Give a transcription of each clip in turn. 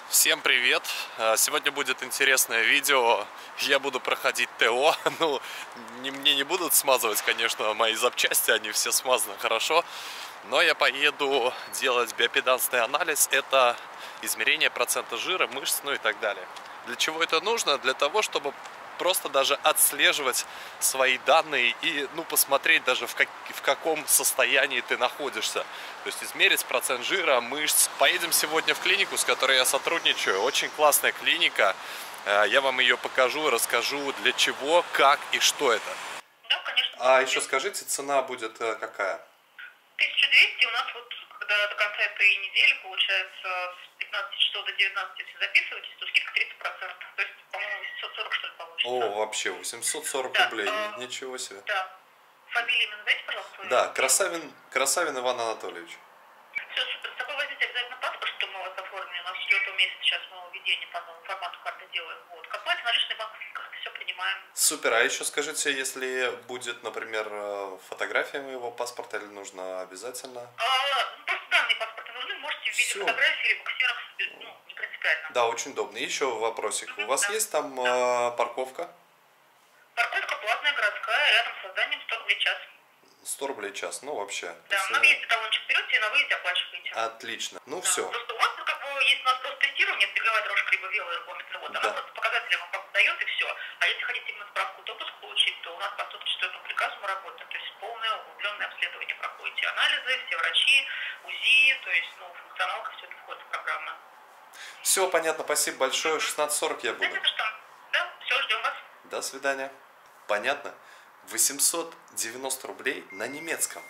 Всем привет! Сегодня будет интересное видео. Я буду проходить ТО. Ну, мне не будут смазывать, конечно, мои запчасти, они все смазаны хорошо. Но я поеду делать биопедансный анализ. Это измерение процента жира, мышц, ну и так далее. Для чего это нужно? Для того, чтобы просто даже отслеживать свои данные и посмотреть даже в каком состоянии ты находишься. То есть измерить процент жира, мышц. Поедем сегодня в клинику, с которой я сотрудничаю. Очень классная клиника. Я вам ее покажу, расскажу для чего, как и что это. Да, конечно. А еще скажите, цена будет какая? 1200 у нас вот, когда до конца этой недели, получается, с 15 часов до 19, если записываетесь, то скидка 30%. То есть, по-моему, 840 что ли получится. О, вообще, 840 да, рублей, ничего себе. Да. Фамилию именно дайте, пожалуйста. Да, Красавин Иван Анатольевич. Все, супер. С собой возьмите обязательно паспорт, чтобы мы вас оформили. У нас 4 месяца сейчас нововведение по новому формату карты делаем. Вот. Как платим наличные банковские карты, все принимаем. Супер, а еще скажите, если будет, например, фотография моего паспорта, или нужно обязательно? Просто данные паспорта нужны, можете в виде фотографии, либо ксерокс, не принципиально. Да, очень удобно. Еще вопросик. У вас есть там парковка? Парковка платная, городская, рядом с зданием, 100 рублей час. 100 рублей час, ну вообще. Да, на въезде талончик берете и на выезде оплачиваете. Отлично, ну да. все. Просто у вас есть у нас просто тестирование, беговая дорожка, либо велоэргометр, вот, она просто показатели вам дает и все. А если хотите именно справку допуск получить, то у нас по 104 приказу мы работаем, то есть полное углубленное обследование проходите, анализы, все врачи, УЗИ, то есть, функционалка, все это входит в программу. Все понятно, спасибо большое, 16:40 я буду. Да, все, ждем вас. До свидания. Понятно? 890 рублей на немецком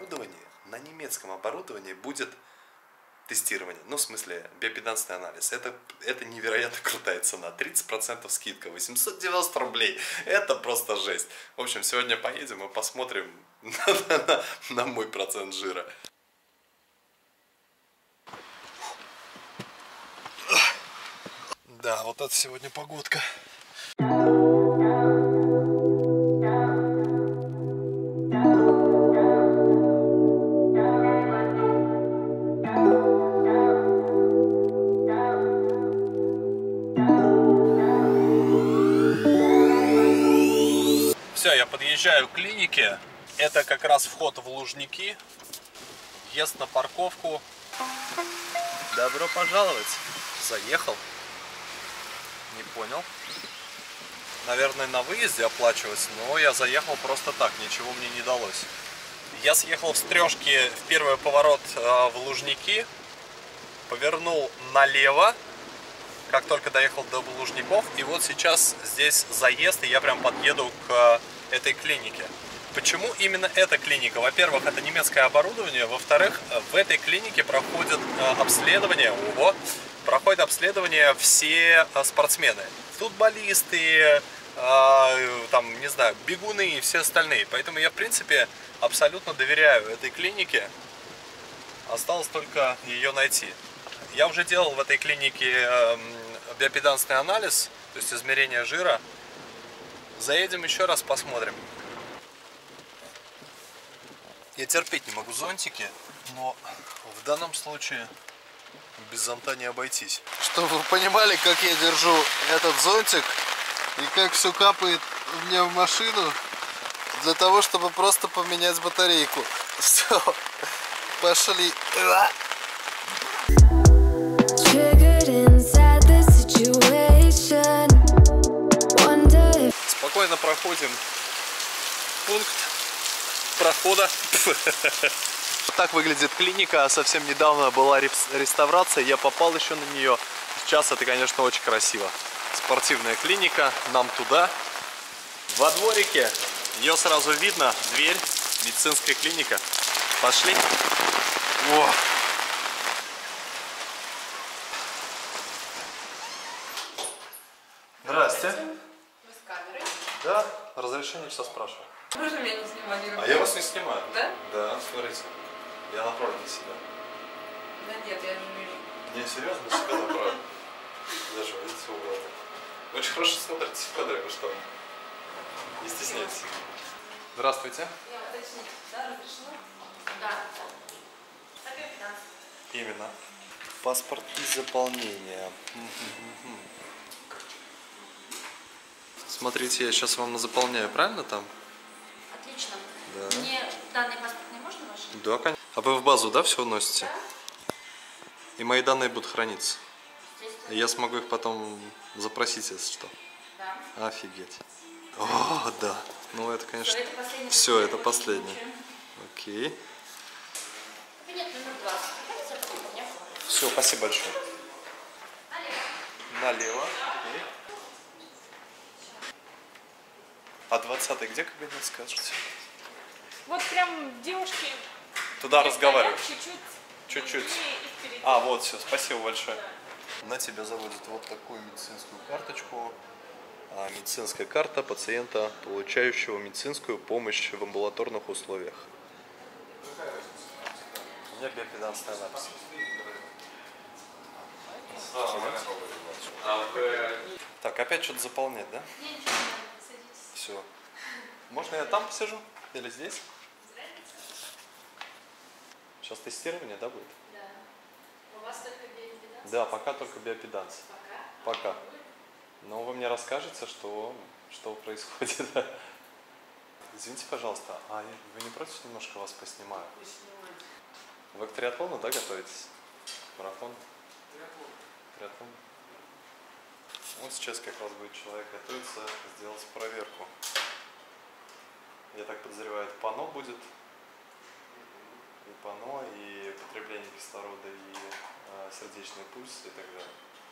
оборудовании будет тестирование. Ну, в смысле, биопедансный анализ. Это невероятно крутая цена. 30% скидка. 890 рублей. Это просто жесть. В общем, сегодня поедем и посмотрим на мой процент жира. Да, вот это сегодня погодка. Все, я подъезжаю к клинике. Это как раз вход в Лужники. Въезд на парковку. Добро пожаловать. Заехал. Не понял. Наверное, на выезде оплачивать, но я заехал просто так, ничего мне не далось. Я съехал в Стрёжке в первый поворот в Лужники. Повернул налево, как только доехал до Лужников. И вот сейчас здесь заезд, и я прям подъеду к этой клинике. Почему именно эта клиника? Во-первых, это немецкое оборудование. Во-вторых, в этой клинике проходят обследование все спортсмены. Футболисты, там, не знаю, бегуны и все остальные. Поэтому я, в принципе, абсолютно доверяю этой клинике. Осталось только ее найти. Я уже делал в этой клинике биопедансный анализ, то есть измерение жира. Заедем еще раз, посмотрим. Я терпеть не могу зонтики, но в данном случае без зонта не обойтись. Чтобы вы понимали, как я держу этот зонтик и как все капает мне в машину, для того, чтобы просто поменять батарейку. Все, пошли. Спокойно проходим пункт прохода. Так выглядит клиника. Совсем недавно была реставрация, я попал еще на нее. Сейчас это, конечно, очень красиво. Спортивная клиника, нам туда. Во дворике ее сразу видно, дверь, медицинская клиника. Пошли. О! Здрасте. Вы с камерой? Да, разрешение все спрашиваю. Можно меня не снимать? А я вас не снимаю. Да? Да, смотрите. Я направлен на себя. Да нет, я же вижу. Не, серьезно, на себя направлен. Даже видите угодно. Вы очень хорошо смотритесь в кадре, вы что? Не стесняйтесь. Здравствуйте. Я уточнить, да, разрешено? Да. Именно. Паспорт и заполнение. Смотрите, я сейчас вам заполняю, правильно там? Отлично. Да. Мне данный паспорт не можно ваш? Да, конечно. А вы в базу, да, все вносите? Да. И мои данные будут храниться. Естественно. И я смогу их потом запросить, если что. Да. Офигеть. О, да. Ну это, конечно. Это последний. Все, это Очень последний. случай. Окей. Кабинет номер 20. Проходите, а потом ко мне. Все, спасибо большое. Налево. Налево. Окей. А 20-й где кабинет, скажете? Вот прям девушки Туда разговаривать. чуть-чуть. Чуть-чуть. длиннее и впереди. А, вот, все, спасибо большое. На тебя заводят вот такую медицинскую карточку. Медицинская карта пациента, получающего медицинскую помощь в амбулаторных условиях. У меня биопеданская запись. Так, опять что-то заполнять, да? Не, ничего не надо. Садитесь. Все. Можно я там посижу? Или здесь? Сейчас тестирование, да, будет? Да. У вас только биопеданс? Да, пока только биопеданс. Пока? Пока. Но вы мне расскажете, что происходит. Извините, пожалуйста, а вы не против, немножко вас поснимаю? Вы к триатлону, да, готовитесь? Марафон? Триатлон. Вот сейчас как раз будет человек готовиться сделать проверку. Я так подозреваю, это ПАНО будет. И ПАНО, и потребление кислорода, и сердечный пульс, и так далее.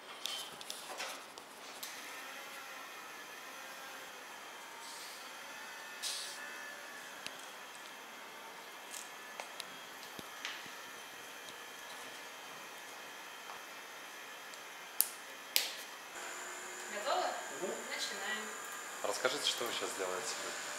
Готовы? Начинаем. Расскажите, что вы сейчас делаете?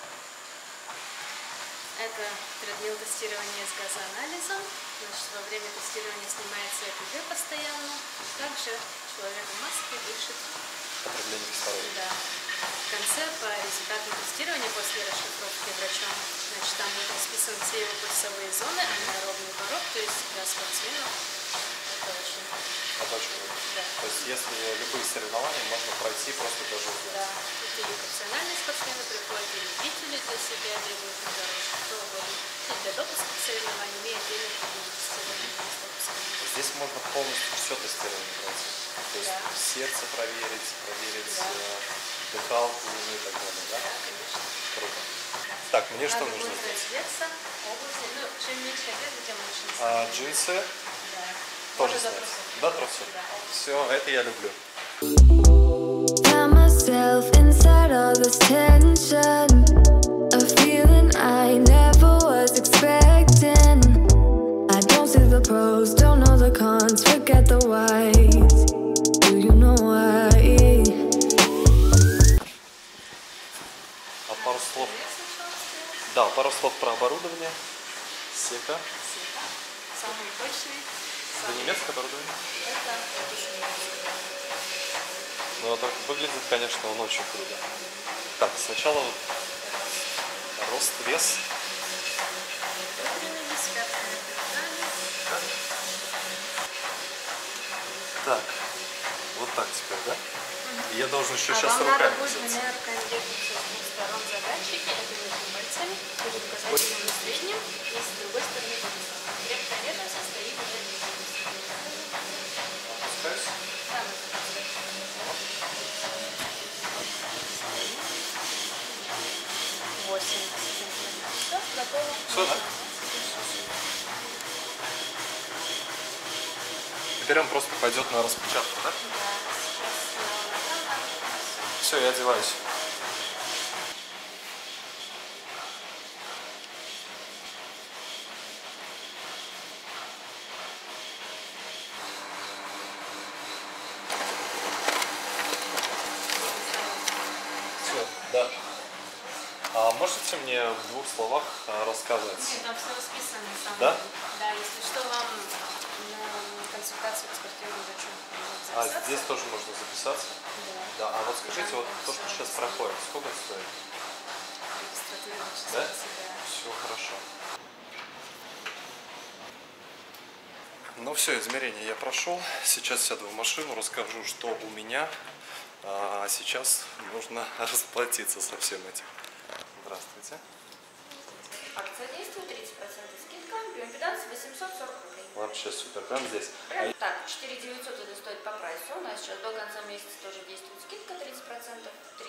Это трехдневное тестирование с газоанализом. Значит, во время тестирования снимается ЭКГ постоянно. Также человек в маске дышит. Потребление кислорода. Да. В конце, по результатам тестирования, после расшифровки врачом, значит, там будут расписаны все его пульсовые зоны, анаэробный порог, то есть для спортсменов это очень... Это очень круто. Да. То есть, если любые соревнования можно пройти, просто тоже узнать. Да, это и профессиональные спортсмены приходят, и любители для себя бегают на дорожке, кто угодно. И для допуска к соревнованиям имеет отдельное тестирование с допуском. Здесь можно полностью все тестирование пройти. То есть Да. сердце проверить, Да. дыхалку, ну и так далее, да? Да, конечно. Круто. Так, мне что Надо нужно будет сделать? раздеться, обувь, ну, чем меньше одежды, тем лучше. на А, самом деле. джинсы Да. тоже Можно до снять? трусов. Да, трусы. Да. Все, это я люблю. Found myself inside all this tension, a feeling I never was expecting. I don't see the pros, don't know the cons, forget the whys. Do you know why? А пару слов? Привет сначала сделать. Да, пару слов про оборудование. Сека. Сека. Самый точный. Это Самый... немецкое оборудование? Это тоже немецкое. Ну, это выглядит, конечно, он очень круто. Так, сначала вот рост, вес. Выпрямились, пятками прижали. Так, вот так теперь, да? И я должен еще А сейчас вам надо руками будет взяться. двумя руками держаться с двух сторон за датчики, это между пальцами, будет указательным и средним, и с другой стороны вниз. Крепкая нежность стоит уже ниже. Опускаюсь. Да, можно поставить. 80 сантиметров. Все, готово. Всё, да? Теперь он просто пойдет на распечатку, да? Да, сейчас на Все, я одеваюсь. Все, да. А можете мне в двух словах рассказать? Там все расписано, на самом Да? деле. Да, если что, вам на консультацию к спортивному врачу А записаться. здесь тоже можно записаться? Да. Да. А вот скажите, вот то, что сейчас проходит, сколько стоит? Регистратура Да? числа себя. Все хорошо. Ну все, измерения я прошел. Сейчас сяду в машину, расскажу, что у меня. А сейчас нужно расплатиться со всем этим. Здравствуйте. Акция действует, 30% скидка, биоимпеданс 840 рублей. Вообще супер, прямо здесь. Так, 4900 это стоит по прайсу, у нас сейчас до конца месяца тоже действует скидка 30%,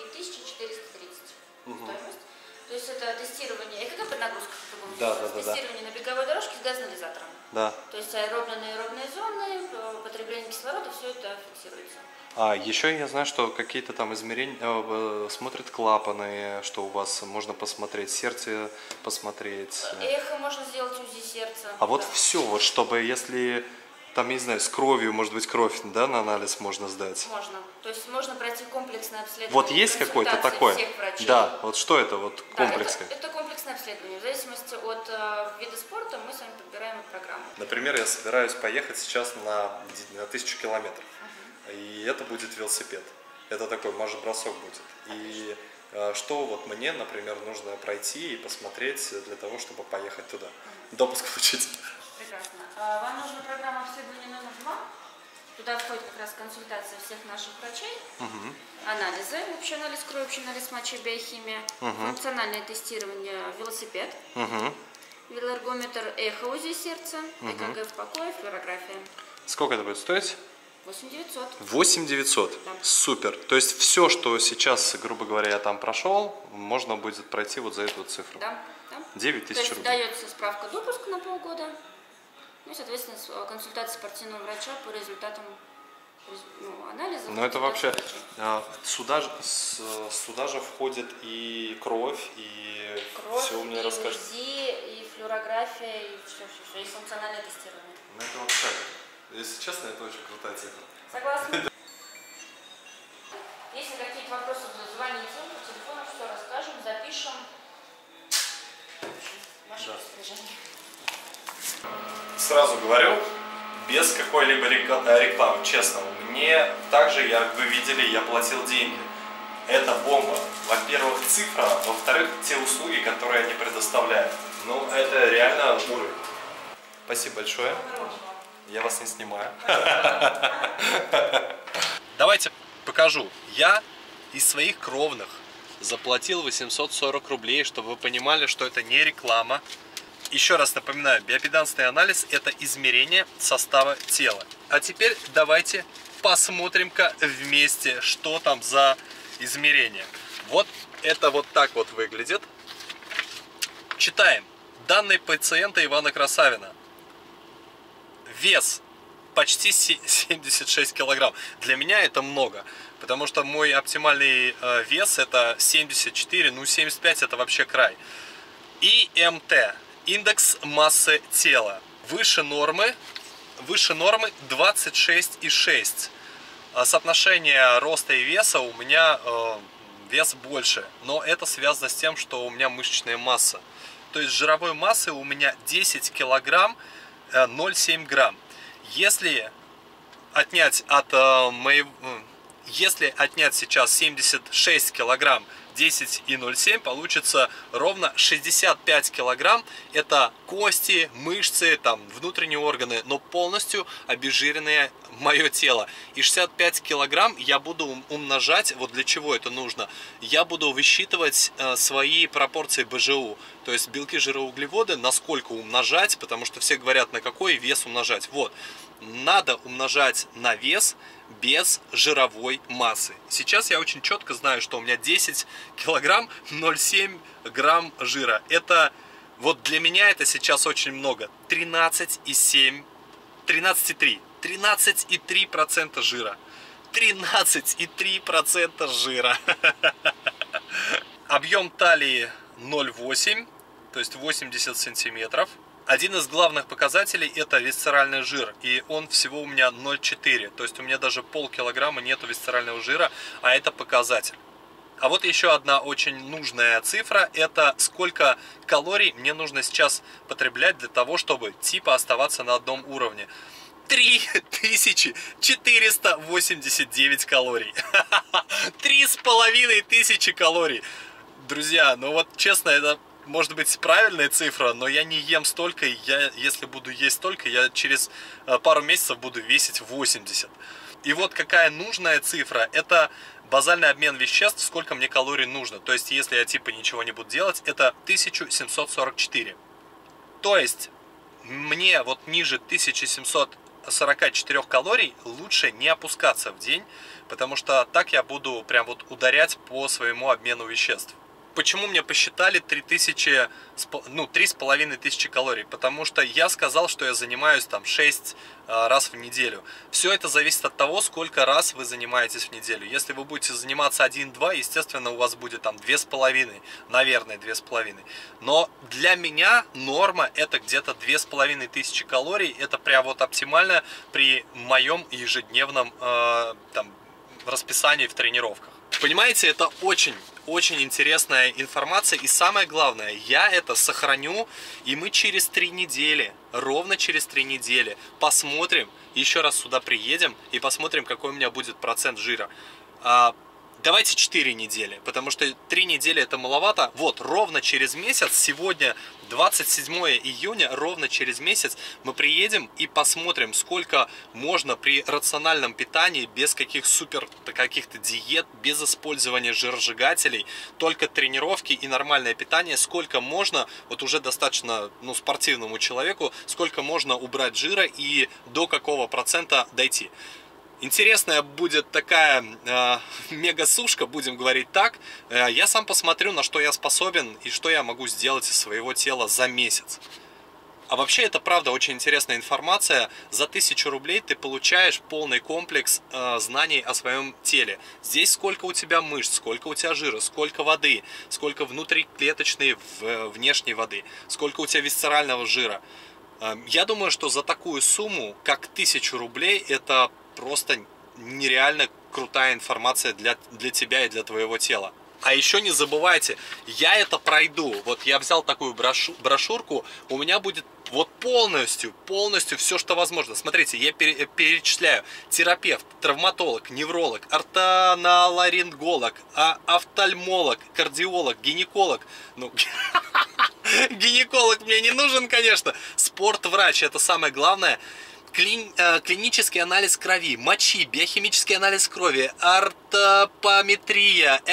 3430 стоимость. То есть это тестирование, ЭКГ под нагрузкой, тестирование на беговой дорожке с газоанализатором. Да. То есть аэробные, аэробные зоны, потребление кислорода, все это фиксируется. А еще я знаю, что какие-то там измерения, смотрят клапаны, что у вас можно посмотреть, сердце посмотреть. Эхо можно сделать УЗИ сердца. А вот все, вот чтобы если там, я не знаю, с кровью, может быть, кровь, да, на анализ можно сдать? Можно. То есть можно пройти комплексное обследование. Вот есть какое-то такое? Всех врачей. Да, вот что это вот комплексное? Да, это комплексное обследование. В зависимости от вида спорта мы с вами подбираем программу. Например, я собираюсь поехать сейчас на 1000 километров. И это будет велосипед. Это такой марш-бросок будет. И что вот мне, например, нужно пройти и посмотреть для того, чтобы поехать туда? Допуск получить. Прекрасно. Вам нужна программа обследования номер 2. Туда входит как раз консультация всех наших врачей, анализы, общий анализ крови, общий анализ мочи, биохимия, функциональное тестирование, велосипед, велоэргометр, эхо УЗИ сердца, ЭКГ в покое, флюорография. Сколько это будет стоить? 8900. 8900. Да. Супер. То есть все, что сейчас, грубо говоря, я там прошел, можно будет пройти вот за эту вот цифру. Да, да. 9000 рублей. Дается справка допуска на полгода. Ну и, соответственно, консультация спортивного врача по результатам анализа. Ну это вообще, сюда же входит и кровь, и все мне расскажет. УЗИ, и флюорография, и все, и функциональное тестирование. Ну это вообще, если честно, это очень крутая цифра. Согласна? Если какие-то вопросы, звоните по телефону, все расскажем, запишем. Ваше распоряжение. Сразу говорю, без какой-либо рекламы, честно. Мне также, вы видели, я платил деньги. Это бомба. Во-первых, цифра, во-вторых, те услуги, которые они предоставляют. Ну, это реально уровень. Спасибо большое. Я вас не снимаю. Давайте покажу. Я из своих кровных заплатил 840 рублей, чтобы вы понимали, что это не реклама. Еще раз напоминаю, биопедансный анализ – это измерение состава тела. А теперь давайте посмотрим-ка вместе, что там за измерение. Вот это вот так вот выглядит. Читаем. Данные пациента Ивана Красавина. Вес почти 76 килограмм. Для меня это много, потому что мой оптимальный вес это 74, ну 75 это вообще край. И МТ. Индекс массы тела выше нормы 26,6. Соотношение роста и веса у меня вес больше, но это связано с тем, что у меня мышечная масса. То есть жировой массы у меня 10 килограмм 0,7 грамм. Если отнять если отнять сейчас 76 килограмм 10,07, получится ровно 65 килограмм. Это кости, мышцы, там, внутренние органы, но полностью обезжиренное мое тело. И 65 килограмм я буду умножать. Вот для чего это нужно? Я буду высчитывать свои пропорции БЖУ. То есть белки, жиры, углеводы, насколько умножать, потому что все говорят, на какой вес умножать. Вот, надо умножать на вес без жировой массы. Сейчас я очень четко знаю, что у меня 10 килограмм 0,7 грамм жира. Это, вот для меня это сейчас очень много. 13,7, 13,3. 13,3% жира. 13,3% жира. Объем талии 0,8, то есть 80 сантиметров. Один из главных показателей это висцеральный жир, и он всего у меня 0,4, то есть у меня даже полкилограмма нету висцерального жира, а это показатель. А вот еще одна очень нужная цифра, это сколько калорий мне нужно сейчас потреблять для того, чтобы типа оставаться на одном уровне. 3489 калорий. 3500 калорий. Друзья, ну вот честно, это может быть, правильная цифра, но я не ем столько, и если буду есть столько, я через пару месяцев буду весить 80. И вот какая нужная цифра, это базальный обмен веществ, сколько мне калорий нужно. То есть, если я типа ничего не буду делать, это 1744. То есть, мне вот ниже 1744 калорий лучше не опускаться в день, потому что так я буду прям вот ударять по своему обмену веществ. Почему мне посчитали 3500 калорий? Потому что я сказал, что я занимаюсь там 6 раз в неделю. Все это зависит от того, сколько раз вы занимаетесь в неделю. Если вы будете заниматься 1-2, естественно, у вас будет там 2,5, наверное, 2,5. Но для меня норма это где-то 2500 калорий. Это прям вот оптимально при моем ежедневном расписании в тренировках. Понимаете, это очень интересная информация, и самое главное, я это сохраню, и мы через 3 недели, ровно через 3 недели посмотрим, еще раз сюда приедем и посмотрим, какой у меня будет процент жира. Давайте 4 недели, потому что 3 недели это маловато. Вот, ровно через месяц, сегодня 27 июня, ровно через месяц мы приедем и посмотрим, сколько можно при рациональном питании, без каких-то диет, без использования жиросжигателей, только тренировки и нормальное питание, сколько можно, вот уже достаточно спортивному человеку, сколько можно убрать жира и до какого процента дойти. Интересная будет такая мега-сушка, будем говорить так. Я сам посмотрю, на что я способен и что я могу сделать из своего тела за месяц. А вообще это правда очень интересная информация. За 1000 рублей ты получаешь полный комплекс знаний о своем теле. Здесь сколько у тебя мышц, сколько у тебя жира, сколько воды, сколько внутриклеточной, внешней воды, сколько у тебя висцерального жира. Я думаю, что за такую сумму, как 1000 рублей, это просто нереально крутая информация для тебя и для твоего тела. А еще не забывайте, я это пройду. Вот я взял такую брошюрку, у меня будет вот полностью все, что возможно. Смотрите, я перечисляю: терапевт, травматолог, невролог, ортоноларинголог, офтальмолог, кардиолог, гинеколог. Гинеколог мне не нужен, конечно. Спортврач, это самое главное. Клинический анализ крови, мочи, биохимический анализ крови, ортопометрия,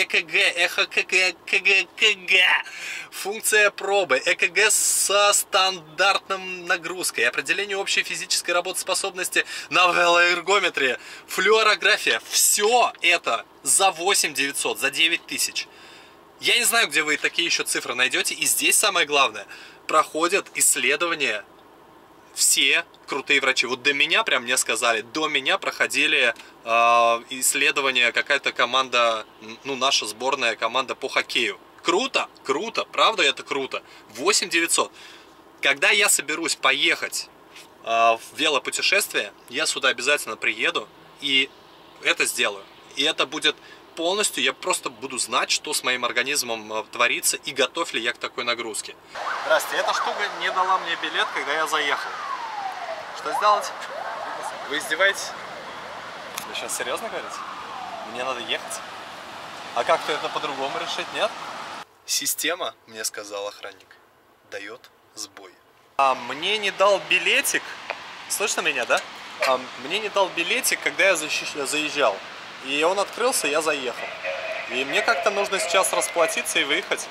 ЭКГ, функция пробы, ЭКГ со стандартной нагрузкой, определение общей физической работоспособности на велоэргометрии, флюорография. Все это за 8900, за 9000. Я не знаю, где вы такие еще цифры найдете. И здесь самое главное, проходят исследования все крутые врачи. Вот до меня, прям мне сказали, до меня проходили исследования какая-то команда, наша сборная команда по хоккею. Круто, круто, правда это круто. 8900. Когда я соберусь поехать в велопутешествие, я сюда обязательно приеду и это сделаю. И это будет полностью, я просто буду знать, что с моим организмом творится и готов ли я к такой нагрузке. Здрасте, эта штука не дала мне билет, когда я заехал. Что сделать? Вы издеваетесь? Вы сейчас серьезно говорите? Мне надо ехать? А как-то это по-другому решить, нет? Система, мне сказал охранник, дает сбой. Мне не дал билетик. Слышно меня, да? Мне не дал билетик, когда я заезжал. И он открылся, я заехал. И мне как-то нужно сейчас расплатиться и выехать.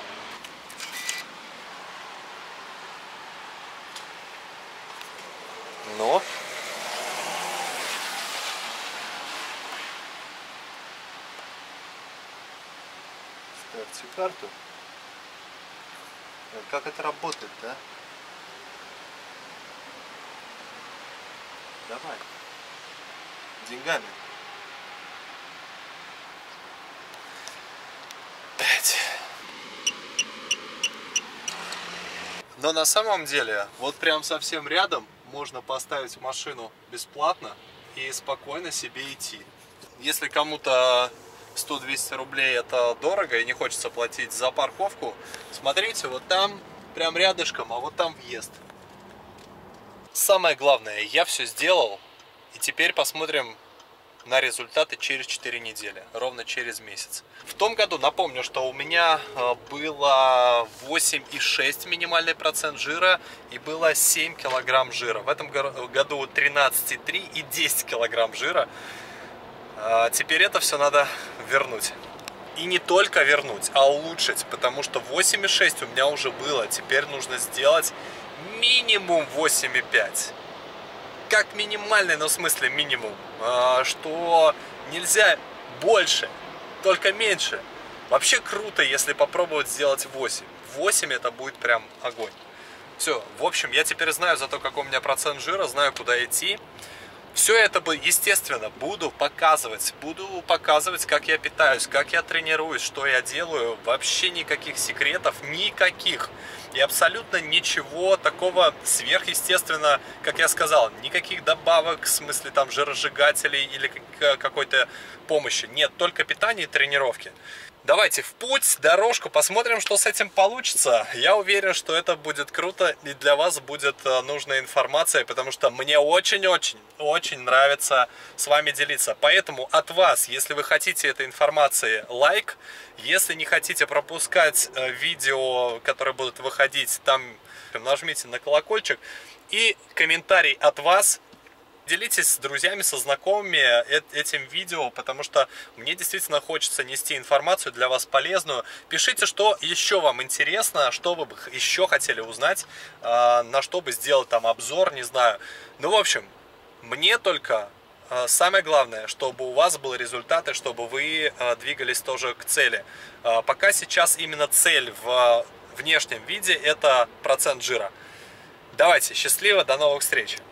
Ну? Ставьте карту. Как это работает, да? Давай. Деньгами. Но на самом деле, вот прям совсем рядом можно поставить машину бесплатно и спокойно себе идти. Если кому-то 100-200 рублей это дорого и не хочется платить за парковку, смотрите, вот там прям рядышком, а вот там въезд. Самое главное, я все сделал, и теперь посмотрим на результаты через 4 недели, ровно через месяц. В том году, напомню, что у меня было 8,6 минимальный процент жира и было 7 килограмм жира. В этом году 13,3 и 10 килограмм жира. Теперь это все надо вернуть. И не только вернуть, а улучшить, потому что 8,6 у меня уже было. Теперь нужно сделать минимум 8,5. Как минимальный, но в смысле минимум. Что нельзя больше, только меньше. Вообще круто, если попробовать сделать 8. 8 это будет прям огонь. Все, в общем, я теперь знаю зато, какой у меня процент жира, знаю, куда идти. Все это, естественно, буду показывать, как я питаюсь, как я тренируюсь, что я делаю. Вообще никаких секретов, никаких. И абсолютно ничего такого сверхъестественно, как я сказал, никаких добавок, в смысле там жиросжигателей или какой-то помощи. Нет, только питание и тренировки. Давайте в путь, дорожку, посмотрим, что с этим получится. Я уверен, что это будет круто и для вас будет нужная информация, потому что мне очень нравится с вами делиться. Поэтому от вас, если вы хотите этой информации, лайк. Если не хотите пропускать видео, которые будут выходить, там нажмите на колокольчик. И комментарий от вас. Делитесь с друзьями, со знакомыми этим видео, потому что мне действительно хочется нести информацию для вас полезную. Пишите, что еще вам интересно, что вы бы еще хотели узнать, на что бы сделать там обзор, не знаю. Ну, в общем, мне только самое главное, чтобы у вас был результат и чтобы вы двигались тоже к цели. Пока сейчас именно цель в внешнем виде — это процент жира. Давайте, счастливо, до новых встреч!